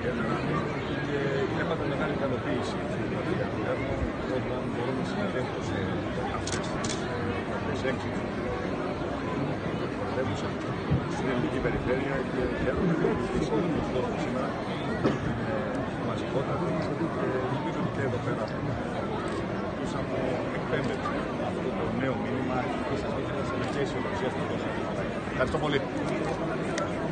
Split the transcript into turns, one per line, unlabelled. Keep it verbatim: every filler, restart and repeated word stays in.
ιδιαίτερα και είναι πάντα μεγάλη ικανοποίηση για το έργο όταν μπορούμε να συμμετέχουμε σε αυτές τις έξι πρωτεύουσα στην ελληνική περιφέρεια και χαίρομαι για την συγκεκριμένη κόσμο σήμερα μαζικότατη και ελπίζω ότι και εδώ πέρα ακούσαμε εκπέμπεται αυτό το νέο μήνυμα και σας δίνει και αισιοδοξία στο κόσμο. Ευχαριστώ πολύ.